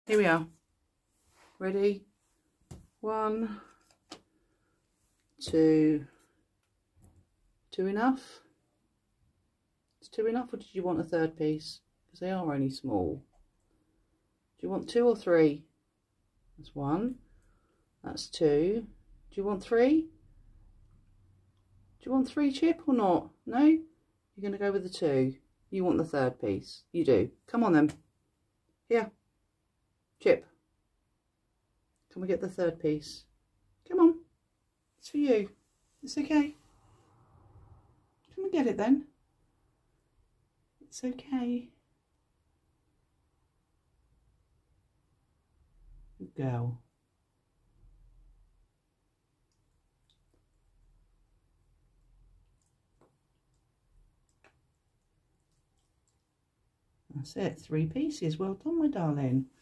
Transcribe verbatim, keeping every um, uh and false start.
Here we are. Ready? One, two, two enough? Is two enough, or did you want a third piece? Because they are only small. Do you want two or three? That's one. That's two. Do you want three? Do you want three, Chip, or not? No? You're going to go with the two. You want the third piece. You do. Come on then. Here. Chip. Can we get the third piece? Come on. It's for you. It's okay. Can we get it then? It's okay. Good girl. That's it. Three pieces. Well done, my darling.